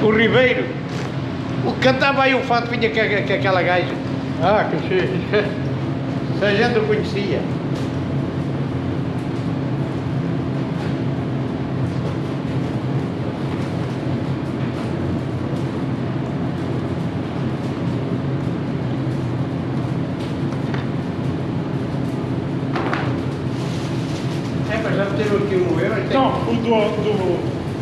O Ribeiro. O que cantava aí o fato vinha que aquela gaja. Ah, que se a gente o conhecia. É, mas já meteram aqui um euro. Então, o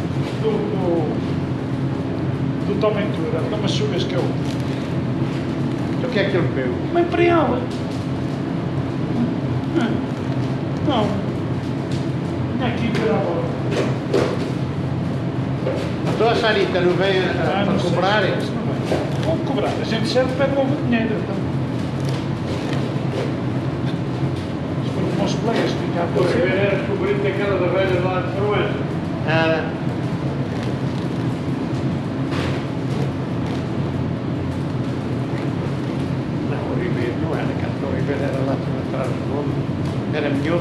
do Tom Ventura, não me subes que eu. O que é que ele bebeu? Uma imperial. Não. Vinha aqui ver a bola. Então a Sarita não vem a Não sei cobrar? se não vai. Vão cobrar. A gente serve pede logo o dinheiro. Então. Se for os meus colegas ficar por Pois, ver. era descobrindo aquela da velha lá de Proença. Ah, não, o Ribeiro não era cá. O Ribeiro era lá atrás do mundo. Era melhor.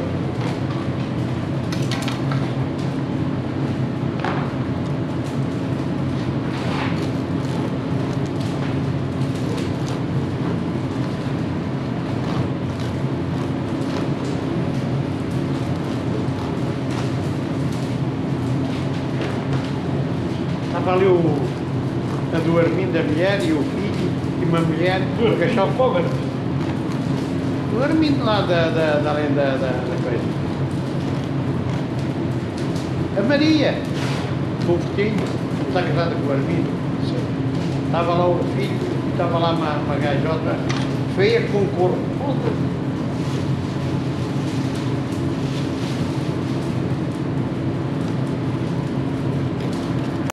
Estava ali a do Armindo, a mulher e o filho e uma mulher, o cachorro. Pobre. O Armindo lá além da coisa. A Maria, com o Coutinho, está casada com o Armindo. Estava lá o filho, estava lá uma gajota feia com corpo.